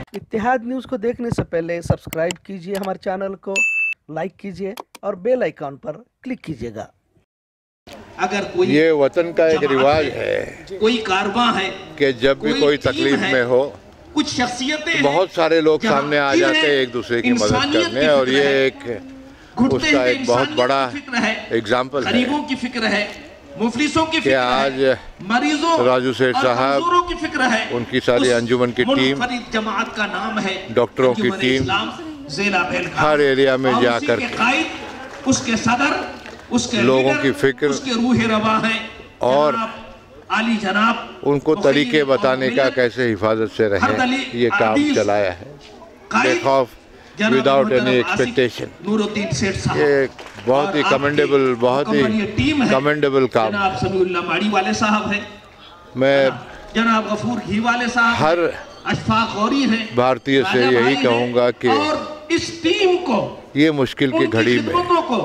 इत्तेहाद news को देखने से पहले सब्सक्राइब कीजिए हमारे चैनल को, लाइक कीजिए और बेल आइकॉन पर क्लिक कीजिएगा। अगर कोई ये वतन का एक रिवाज है, कोई कारवां है कि जब भी कोई तकलीफ में हो कुछ शख्सियतें बहुत सारे लोग सामने आ जाते हैं एक दूसरे की मदद करने, और ये एक उसका एक बहुत बड़ा एग्जाम्पल है। गरीबों की फिक्र है, मुफलिसों की कि फिक्र आज है, मरीजों राजू सेठ साहब, की फिक्र है, उनकी सारी अंजुमन की टीम, जमात का नाम है, डॉक्टरों की टीम हर एरिया में जाकर उसके सदर, उसके लोगों की फिक्र, उसके रूह रवा है और आली जनाब उनको तरीके बताने का कैसे हिफाजत से रहे, ये काम चलाया है बेखौफ, विदाउट एनी एक्सपेक्टेशन। नूरुद्दीन सेठ साहब ये बहुत ही कमेंडेबल, बहुत ही कमेंडेबल काम। जनाब समीउल्लाह माड़ी वाले साहब हैं, मैं जनाब गफूर घी वाले साहब, हर अशफाक गौरी हैं, भारतीय से यही कहूँगा कि और इस टीम को ये मुश्किल की घड़ी में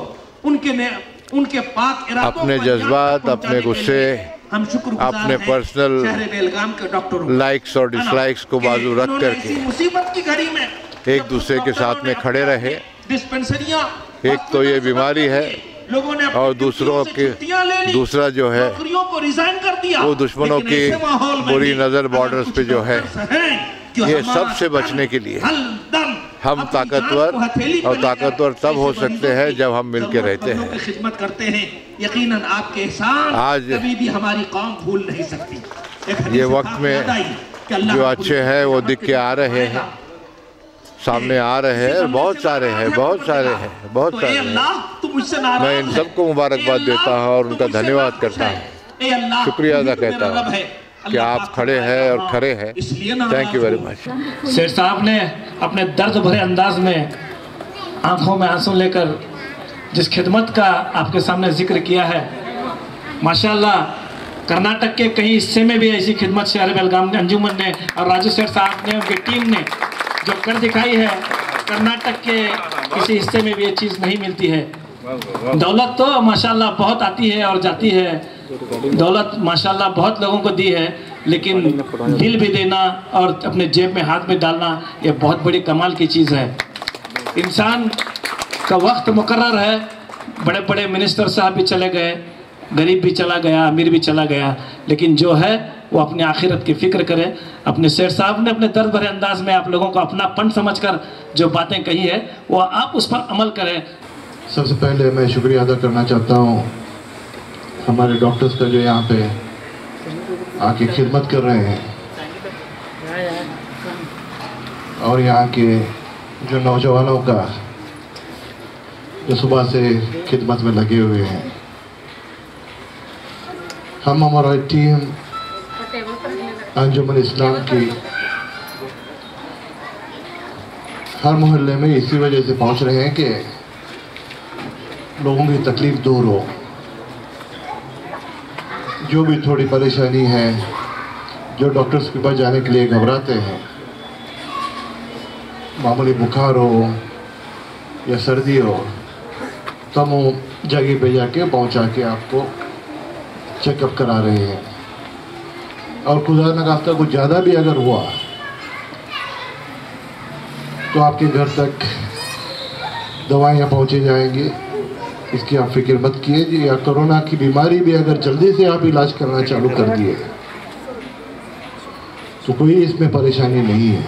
उनके पाक इरादों अपने जज्बात, अपने गुस्से, हम शुक्रगुजार अपने हैं पर्सनल शहर बेलगाम के डॉक्टरों, लाइक्स और डिसलाइक्स को बाजू रख करके मुसीबत की घड़ी में एक दूसरे के साथ में खड़े रहे। डिस्पेंसरियां, एक तो ये बीमारी है लोगों ने और दूसरों के दूसरा जो है को रिजाइन कर दिया, वो दुश्मनों की बुरी नजर बॉर्डर्स पे जो है, ये सब से बचने के लिए हम ताकतवर, और ताकतवर तब हो सकते हैं जब हम मिल के रहते हैं। खिदमत करते हैं, यकीनन आपके एहसान आज कभी भी हमारी कौम भूल नहीं सकती। ये वक्त में जो अच्छे हैं वो दिख के आ रहे हैं, सामने आ रहे हैं, बहुत सारे हैं, बहुत सारे हैं, बहुत सारे हैं। मैं इन सबको मुबारकबाद देता हूँ और उनका धन्यवाद करता हूँ, शुक्रिया अदा कहता हूँ कि आप खड़े हैं और खड़े हैं। Thank you very much. सेठ साहब ने अपने दर्द भरे अंदाज में आंखों में आंसू लेकर जिस खिदमत का आपके सामने जिक्र किया है, माशाल्लाह कर्नाटक के कई हिस्से में भी ऐसी खिदमत शहर बेलगाम अंजुमन ने और राजू सेठ साहब ने, उनकी टीम ने जो कर दिखाई है, कर्नाटक के किसी हिस्से में भी ये चीज़ नहीं मिलती है। दौलत तो माशाल्लाह बहुत आती है और जाती है, दौलत माशाल्लाह बहुत लोगों को दी है, लेकिन दिल भी देना और अपने जेब में हाथ में डालना ये बहुत बड़ी कमाल की चीज़ है। इंसान का वक्त मुकर्रर है, बड़े बड़े मिनिस्टर साहब भी चले गए, गरीब भी चला गया, अमीर भी चला गया, लेकिन जो है वो अपनी आखिरत की फिक्र करे। अपने सेठ साहब ने अपने दर्द भरे अंदाज में आप लोगों को अपनापन समझकर जो बातें कही है वो आप उस पर अमल करें। सबसे पहले मैं शुक्रिया अदा करना चाहता हूँ हमारे डॉक्टर्स का जो यहाँ पे आके खिदमत कर रहे हैं, और यहाँ के जो नौजवानों का जो सुबह से खिदमत में लगे हुए हैं। हम हमारा टीम अंजुमन इस्लाम की हर मोहल्ले में इसी वजह से पहुँच रहे हैं कि लोगों की तकलीफ दूर हो। जो भी थोड़ी परेशानी है, जो डॉक्टर्स के पास जाने के लिए घबराते हैं, मामूली बुखार हो या सर्दी हो, तो हम वो जगह पे जाके पहुंचा के आपको चेकअप करा रहे हैं। और खुदा न खास्ता कुछ ज़्यादा भी अगर हुआ तो आपके घर तक दवाइयाँ पहुँचे जाएंगी, इसकी आप फिक्र मत कीजिए। या कोरोना की बीमारी भी अगर जल्दी से आप इलाज करना चालू कर दिए तो कोई इसमें परेशानी नहीं है।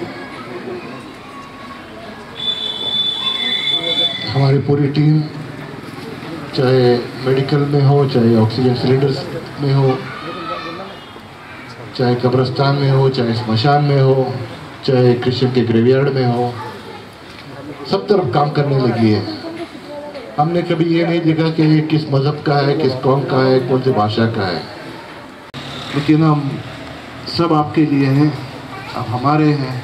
हमारी पूरी टीम चाहे मेडिकल में हो, चाहे ऑक्सीजन सिलेंडर्स में हो, चाहे कब्रिस्तान में हो, चाहे स्मशान में हो, चाहे क्रिश्चियन के ग्रेवयार्ड में हो, सब तरफ काम करने लगी है। हमने कभी ये नहीं देखा कि ये किस मज़हब का है, किस कौम का है, कौन सी भाषा का है, लेकिन हम सब आपके लिए हैं, आप हमारे हैं।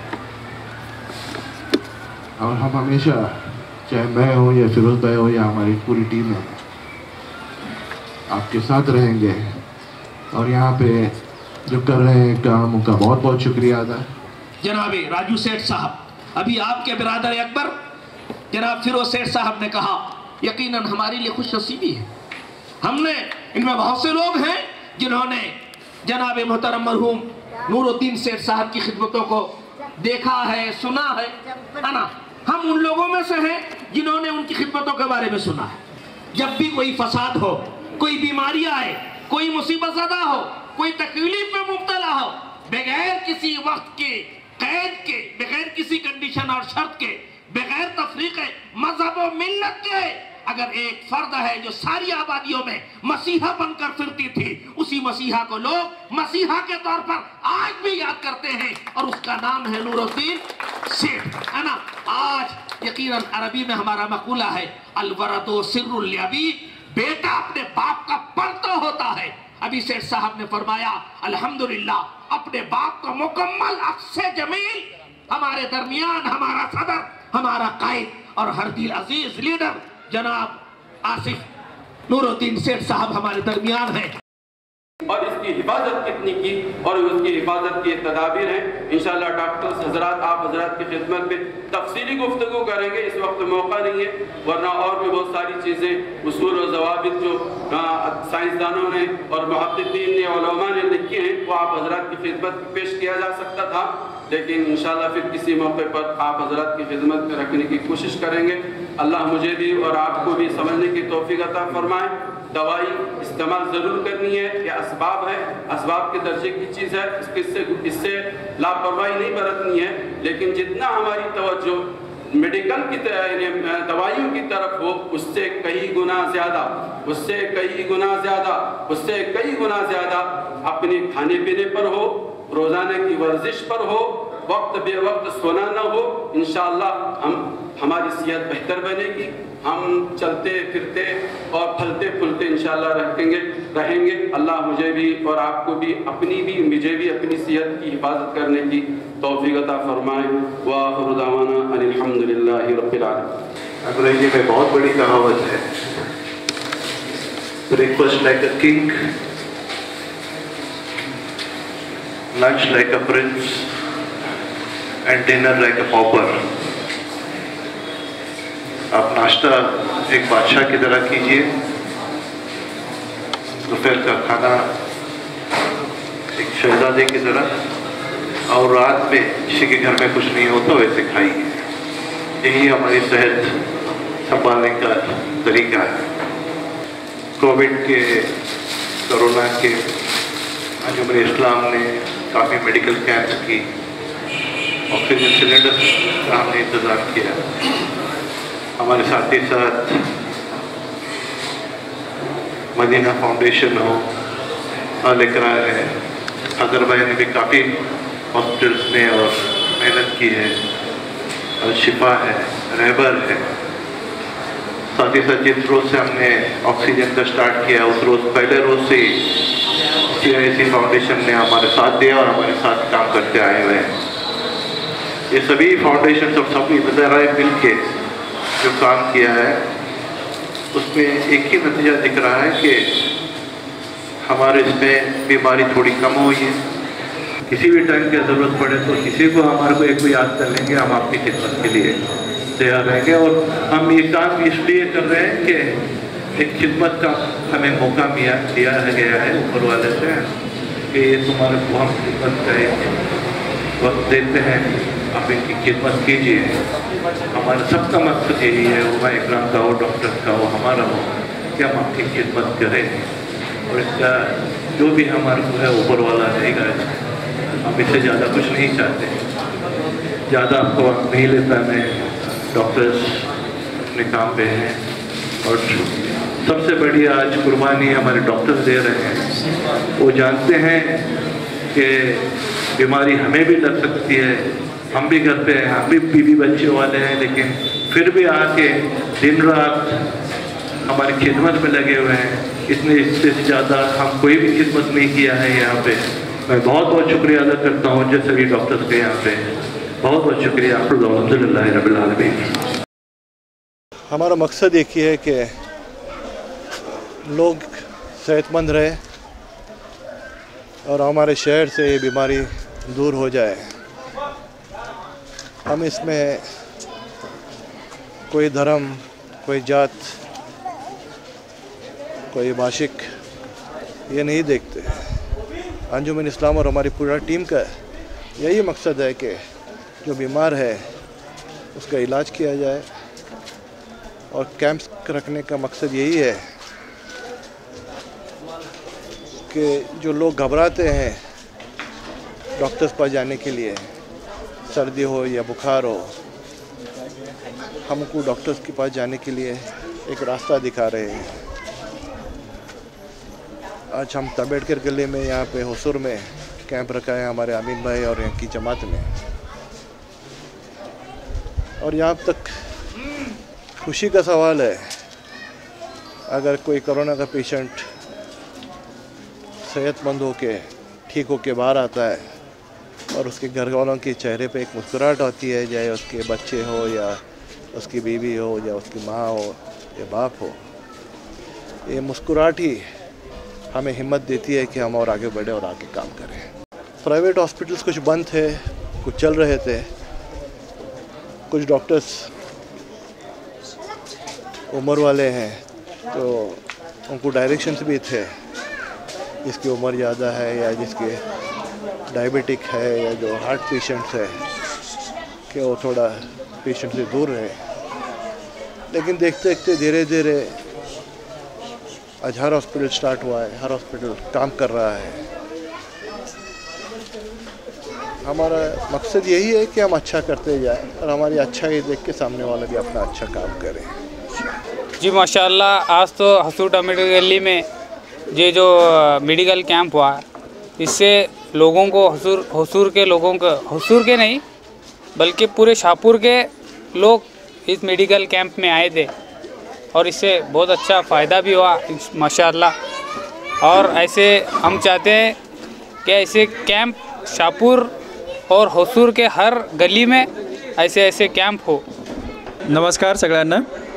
और हम हमेशा, चाहे मैं हो या फिरोज भाई हो या हमारी पूरी टीम है, आपके साथ रहेंगे। और यहाँ पे जो कर रहे हैं काम, उनका बहुत बहुत शुक्रिया अदा। जनाब राजू सेठ साहब, अभी आपके बिरादर अकबर जनाब फिरोज सेठ साहब ने कहा, यकीनन हमारे लिए खुश नसीबी है। हमने इनमें बहुत से लोग हैं जिन्होंने जनाब मोहतरम मरहूम नूरुद्दीन सेठ साहब की खिदमतों को देखा है, सुना है ना। हम उन लोगों में से हैं जिन्होंने उनकी खिदमतों के बारे में सुना है। जब भी कोई फसाद हो, कोई बीमारी आए, कोई मुसीबत ज़दा हो, कोई तकलीफ में मुब्तला हो, बगैर किसी वक्त के कैद के, बगैर किसी कंडीशन और शर्त के, बगैर तफरीक मजहब और मिल्लत के, अगर एक फर्द है जो सारी आबादियों में मसीहा बनकर फिरती थी, उसी मसीहा को लोग मसीहा के तौर पर आज भी याद करते हैं और उसका नाम है नूरुद्दीन सेठ, है ना। आज यकीनन अरबी में हमारा मकूला है, अलवरदो सिर्रुल अबी, बेटा अपने बाप का पर्दा होता है। अभी सेठ साहब ने फरमाया अल्हम्दुलिल्लाह अपने बाप का मुकम्मल अक्से जमील हमारे दरमियान, हमारा सदर, हमारा कायद और हर दिल अजीज लीडर जनाब आसिफ नूरुद्दीन सेठ साहब हमारे दरमियान हैं। और इसकी हिफाजत कितनी की और उसकी हिफाजत की तदाबीर हैं। इंशाअल्लाह डॉक्टर्स हजरात, आप हजरात की खिदमत में तफसीली गुफ्तगू करेंगे, इस वक्त मौका नहीं है, वरना और भी बहुत सारी चीज़ें उसूल और ज़वाबित जो साइंसदानों ने और मुहद्दिसीन ने, उलमा ने लिखी हैं, वो आप हजरात की खिदमत में पेश किया जा सकता था, लेकिन इंशाअल्लाह फिर किसी मौके पर आप हजरात की खिदमत में रखने की कोशिश करेंगे। अल्लाह मुझे भी और आपको भी समझने की तौफीक अता फरमाए। दवाई इस्तेमाल ज़रूर करनी है, यह असबाब है, असबाब के दर्जे की चीज़ है, इससे लापरवाही नहीं बरतनी है, लेकिन जितना हमारी तवज्जो मेडिकल की दवाइयों की तरफ हो, उससे कई गुना ज़्यादा, उससे कई गुना ज़्यादा, उससे कई गुना ज़्यादा अपने खाने पीने पर हो, रोज़ाना की वर्जिश पर हो, वक्त बे वक्त सोना न हो, इंशाअल्लाह हमारी सेहत बेहतर बनेगी। हम चलते फिरते और फलते फूलते इंशाअल्लाह रहेंगे। अल्लाह मुझे भी और आपको भी, मुझे भी अपनी सेहत की हिफाजत करने की तौफीक अता फरमाए। व आखिरु दावाना अनिल हम्दुलिल्लाहि रब्बिल आलमीन। अंग्रेजी में बहुत बड़ी कहावत है, breakfast like a king, lunch like a prince and dinner like a pauper. आप नाश्ता एक बादशाह की तरह कीजिए, दोपहर का खाना एक शहजादे की तरह, और रात में किसी के घर में कुछ नहीं होता वैसे खाइए। यही हमारी सेहत संभालने का तरीका है। कोविड के, कोरोना के अंजुमन इस्लाम ने काफ़ी मेडिकल कैंप्स की, ऑक्सीजन सिलेंडर का हमने इंतज़ाम किया। हमारे साथ ही साथ मदीना फाउंडेशन हो, अल-इकरार है, अदर भाई ने भी काफ़ी हॉस्पिटल्स में और मेहनत की है, और शिफा है, रहबर है। साथ ही साथ जिस रोज़ से हमने ऑक्सीजन का स्टार्ट किया, उस रोज़ पहले रोज़ से CIC फाउंडेशन ने हमारे साथ दिया और हमारे साथ काम करते आए हुए हैं। ये सभी फाउंडेशन और सभी इदारे मिल के जो काम किया है, उसमें एक ही नतीजा दिख रहा है कि हमारे इसमें बीमारी थोड़ी कम हुई है। किसी भी टाइम की ज़रूरत पड़े तो किसी को, हमारे को एक को याद कर लेंगे, हम आपकी खिदमत के लिए तैयार रहेंगे। और हम ये काम इसलिए कर रहे हैं कि एक खिदमत का हमें मौका दिया गया है ऊपर वाले से कि ये तुम्हारे को हम खिदमत का एक वक्त देते हैं, आप इनकी खिदमत कीजिए। हमारा सबका मकसद यही है, उलमा इकराम का हो, डॉक्टर का हो, हमारा हो, कि हम आपकी खिदमत करें। और इसका जो भी हमारे को है ऊपर वाला रहेगा, हम इससे ज़्यादा कुछ नहीं चाहते। ज़्यादा आपको वक्त नहीं लेता, मैं डॉक्टर्स अपने काम पे हैं, और सबसे बड़ी आज कुर्बानी हमारे डॉक्टर्स दे रहे हैं। वो जानते हैं कि बीमारी हमें भी लग सकती है, हम भी घर पे हैं, हम भी बीवी बच्चे वाले हैं, लेकिन फिर भी आके दिन रात हमारी खिदमत में लगे हुए हैं। इससे ज़्यादा हम कोई भी खिदमत नहीं किया है यहाँ पे। मैं बहुत बहुत शुक्रिया अदा करता हूँ जो सभी डॉक्टर्स के यहाँ पे, बहुत बहुत शुक्रिया। अल्हम्दुलिल्लाह रब्बिल आलमीन। हमारा मकसद एक ही है कि लोग सेहतमंद रहे और हमारे शहर से ये बीमारी दूर हो जाए। हम इसमें कोई धर्म, कोई जात, कोई भाषिक ये नहीं देखते। अंजुमन इस्लाम और हमारी पूरा टीम का यही मकसद है कि जो बीमार है उसका इलाज किया जाए। और कैंप्स रखने का मकसद यही है कि जो लोग घबराते हैं डॉक्टर्स पास जाने के लिए, सर्दी हो या बुखार हो, हमको डॉक्टर्स के पास जाने के लिए एक रास्ता दिखा रहे हैं। आज हम तबेड़कर गली में यहाँ पे हुसूर में कैंप रखा है हमारे अमीन भाई और यहाँ की जमात ने। और यहाँ तक खुशी का सवाल है, अगर कोई कोरोना का पेशेंट सेहतमंद होके ठीक होके बाहर आता है और उसके घर वालों के चेहरे पे एक मुस्कुराहट होती है, चाहे उसके बच्चे हो या उसकी बीवी हो या उसकी माँ हो या बाप हो, ये मुस्कुराहट ही हमें हिम्मत देती है कि हम और आगे बढ़े और आगे काम करें। प्राइवेट हॉस्पिटल्स कुछ बंद थे, कुछ चल रहे थे। कुछ डॉक्टर्स उम्र वाले हैं तो उनको डायरेक्शंस भी थे, जिसकी उम्र ज़्यादा है या जिसके डायबिटिक है या जो हार्ट पेशेंट्स है कि वो थोड़ा पेशेंट से दूर रहे। लेकिन देखते देखते धीरे धीरे आज हर हॉस्पिटल स्टार्ट हुआ है, हर हॉस्पिटल काम कर रहा है। हमारा मकसद यही है कि हम अच्छा करते जाएं और हमारी अच्छाई देख के सामने वाला भी अपना अच्छा काम करें। जी माशाल्लाह, आज तो हसूर तबेड़कर गली में ये जो मेडिकल कैंप हुआ, इससे लोगों को हसूर के लोगों को, हसूर के नहीं बल्कि पूरे शाहपुर के लोग इस मेडिकल कैंप में आए थे और इससे बहुत अच्छा फ़ायदा भी हुआ माशाल्लाह। और ऐसे हम चाहते हैं कि ऐसे कैंप शाहपुर और हसूर के हर गली में ऐसे ऐसे कॅम्प हो। नमस्कार सगळ्यांना।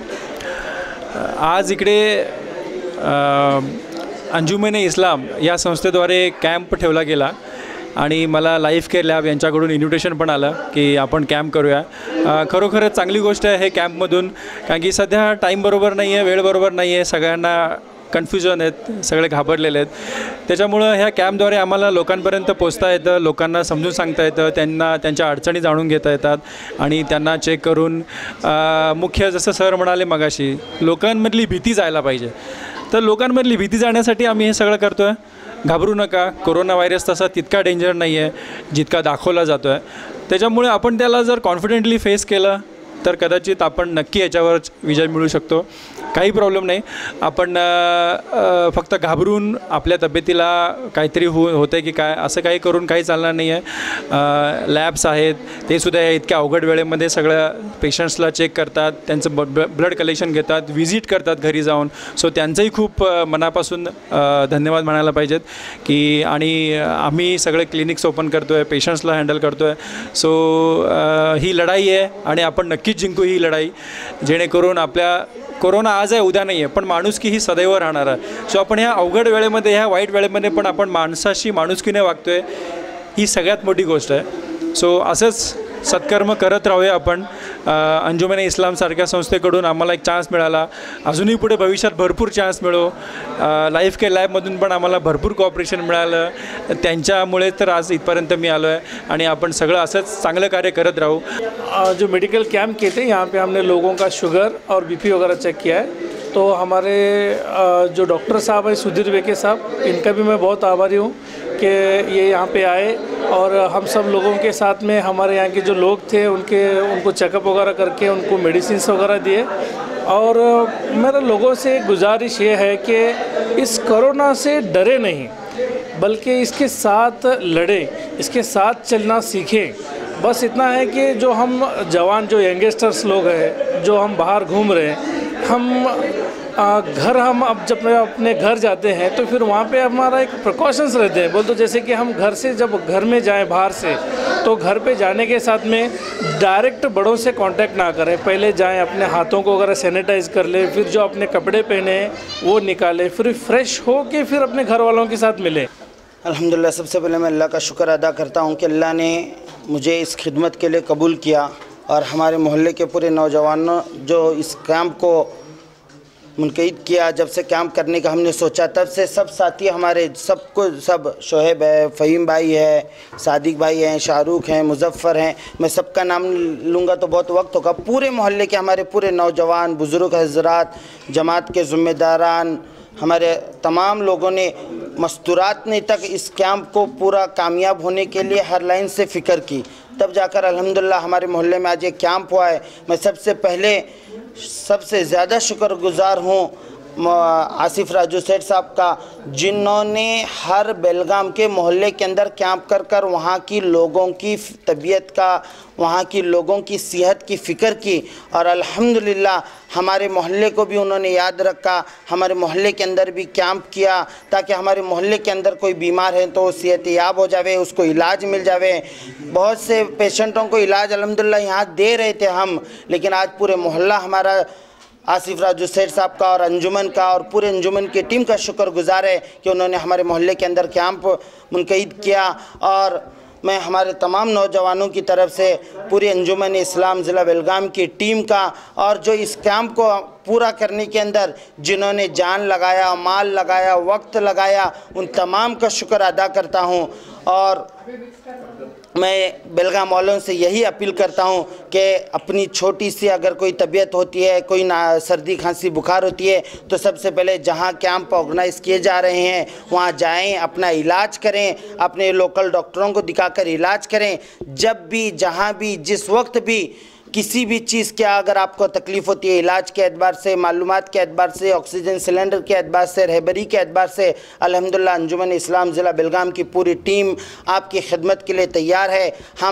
आज इकडे अंजुमन इस्लाम या संस्थेद्वारे कॅम्प ठेवला गेला आणि मला लाईफ केअर लॅब यांच्याकडून इन्व्हिटेशन पण आलं की आपण कॅम्प करूया। खरोखरच चांगली गोष्ट आहे हे कॅम्पमधून, कारण की सध्या टाईम बरोबर नाही आहे, वेळ बरोबर नाही आहे, सगळ्यांना कन्फ्युजन आहेत, सगळे घाबरलेले आहेत। त्याच्यामुळं ह्या कॅम्पद्वारे आम्हाला लोकांपर्यंत पोहोचता येतं, लोकांना समजून सांगता येतं, त्यांना त्यांच्या अडचणी जाणून घेता येतात आणि त्यांना चेक करून मुख्य जसं सर म्हणाले मगाशी लोकांमधली भीती जायला पाहिजे, तर लोकांमधली भीती जाण्यासाठी आम्ही हे सगळं करतो आहे। घाबरू नका, कोरोना व्हायरस तसा तितका डेंजर नाही आहे जितका दाखवला जातो आहे। त्याच्यामुळे आपण त्याला जर कॉन्फिडेंटली फेस केलं तर कदाचित आपण नक्की याच्यावर विजय मिळू शकतो, काही प्रॉब्लेम नाही। आपण फक्त घाबरून आपल्या तब्येतीला काहीतरी होतं की काय असं काही करून काही चालणार नाही आहे। लॅब्स आहेत ते सुद्धा इतक्या अवघड वेळेमध्ये सगळ्या पेशंट्सला चेक करतात, त्यांचं ब्लड कलेक्शन घेतात, विजिट करतात घरी जाऊन। सो त्यांचंही खूप मनापासून धन्यवाद म्हणायला पाहिजेत की आणि आम्ही सगळे क्लिनिक्स ओपन करतो आहे, पेशंट्सला हँडल करतो आहे। सो ही लढाई आहे आणि आपण नक्कीच जिंकू ही लढाई, जेणेकरून आपल्या कोरोना आज आहे उद्या नाही आहे पण माणुसकी ही सदैव राहणार आहे। सो आपण ह्या अवघड वेळेमध्ये, ह्या वाईट वेळेमध्ये पण आपण माणसाशी माणुसकीने वागतो आहे, ही सगळ्यात मोठी गोष्ट आहे। सो असंच सत्कर्म करत राहूया आपण। अंजुमन इस्लामसारख्या संस्थेकडून आम्हाला एक चान्स मिळाला, अजूनही पुढे भविष्यात भरपूर चान्स मिळो। लाईफ केअर लॅबमधून पण आम्हाला भरपूर कोऑपरेशन मिळालं, त्यांच्यामुळे तर आज इथपर्यंत मी आलो आहे आणि आपण सगळं असंच चांगलं कार्य करत राहू। जो मेडिकल कैंप किए थे यहाँ पे हमने लोगों का शुगर और बीपी वगैरह चेक किया है। तो हमारे जो डॉक्टर साहब हैं सुधीर वेके साहब, इनका भी मैं बहुत आभारी हूँ कि ये यहाँ पे आए और हम सब लोगों के साथ में हमारे यहाँ के जो लोग थे उनको चेकअप वगैरह करके उनको मेडिसिन्स वगैरह दिए। और मेरा लोगों से गुजारिश ये है कि इस कोरोना से डरे नहीं बल्कि इसके साथ लड़े, इसके साथ चलना सीखें। बस इतना है कि जो हम जवान, जो यंगस्टर्स लोग हैं, जो हम बाहर घूम रहे हैं, हम अब जब अपने घर जाते हैं तो फिर वहाँ पे हमारा एक प्रिकॉशंस रहते हैं। बोल तो जैसे कि हम घर से जब घर में जाएं बाहर से, तो घर पे जाने के साथ में डायरेक्ट बड़ों से कांटेक्ट ना करें, पहले जाएं अपने हाथों को वगैरह सैनिटाइज़ कर लें, फिर जो अपने कपड़े पहने वो निकालें, फिर फ्रेश हो के फिर अपने घर वालों के साथ मिलें। अल्हम्दुलिल्लाह, सबसे पहले मैं अल्लाह का शुक्र अदा करता हूँ कि अल्लाह ने मुझे इस खिदमत के लिए कबूल किया और हमारे मोहल्ले के पूरे नौजवानों जो इस कैंप को मुनक़िद किया, जब से कैंप करने का हमने सोचा, तब से सब साथी हमारे सब शोहेब है, फ़हीम भाई है, सादिक भाई हैं, शाहरुख हैं, मुज़फ़्फ़र हैं, मैं सबका नाम लूँगा तो बहुत वक्त होगा। पूरे मोहल्ले के हमारे पूरे नौजवान, बुज़ुर्ग हज़रात, जमात के ज़िम्मेदारान, हमारे तमाम लोगों ने मस्तूरात ने तक इस कैंप को पूरा कामयाब होने के लिए हर लाइन से फ़िक्र की, तब जाकर अल्हम्दुलिल्लाह हमारे मोहल्ले में आज एक कैंप हुआ है। मैं सबसे ज़्यादा शुक्रगुज़ार हूँ आसिफ राजू सेठ साहब का, जिन्होंने हर बेलगाम के मोहल्ले के अंदर कैंप कर वहाँ की लोगों की तबीयत का, वहाँ की लोगों की सेहत की फ़िक्र की, और अल्हम्दुलिल्लाह हमारे मोहल्ले को भी उन्होंने याद रखा, हमारे मोहल्ले के अंदर भी कैंप किया ताकि हमारे मोहल्ले के अंदर कोई बीमार है तो सेहत याब हो जावे, उसको इलाज मिल जावे। बहुत से पेशेंटों को इलाज अल्हम्दुलिल्लाह यहाँ दे रहे थे हम, लेकिन आज पूरे मोहल्ला हमारा आसिफ राजू सेठ साहब का और अंजुमन का और पूरे अंजुमन की टीम का शुक्रगुज़ार है कि उन्होंने हमारे मोहल्ले के अंदर कैंप मुनक़िद किया। और मैं हमारे तमाम नौजवानों की तरफ से पूरी अंजुमन इस्लाम ज़िला बेलगाम की टीम का, और जो इस कैंप को पूरा करने के अंदर जिन्होंने जान लगाया, माल लगाया, वक्त लगाया, उन तमाम का शुक्र अदा करता हूँ। और मैं बेलगाम वालों से यही अपील करता हूँ कि अपनी छोटी सी अगर कोई तबीयत होती है, कोई ना सर्दी खांसी बुखार होती है, तो सबसे पहले जहाँ कैंप ऑर्गेनाइज़ किए जा रहे हैं वहाँ जाएं, अपना इलाज करें, अपने लोकल डॉक्टरों को दिखाकर इलाज करें। जब भी, जहाँ भी, जिस वक्त भी किसी भी चीज़ के अगर आपको तकलीफ़ होती है, इलाज के एतबार से, मालूमात के एतबार से, ऑक्सीजन सिलेंडर के एतबार से, रहबरी के एतबार से, अल्हम्दुलिल्लाह अंजुमन इस्लाम ज़िला बेलगाम की पूरी टीम आपकी खिदमत के लिए तैयार है।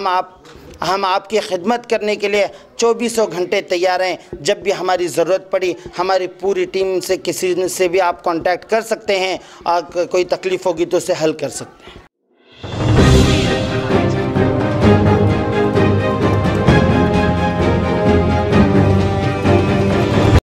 हम आपकी खिदमत करने के लिए 2400 घंटे तैयार हैं। जब भी हमारी ज़रूरत पड़ी हमारी पूरी टीम से किसी से भी आप कांटेक्ट कर सकते हैं, और कोई तकलीफ़ होगी तो उसे हल कर सकते हैं।